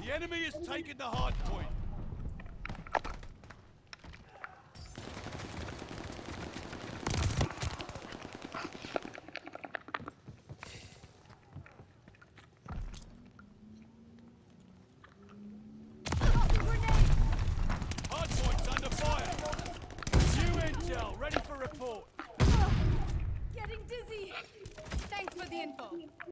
The enemy has taken the hard point. Hard point's under fire. New intel, ready for report. Getting dizzy. Thanks for the info.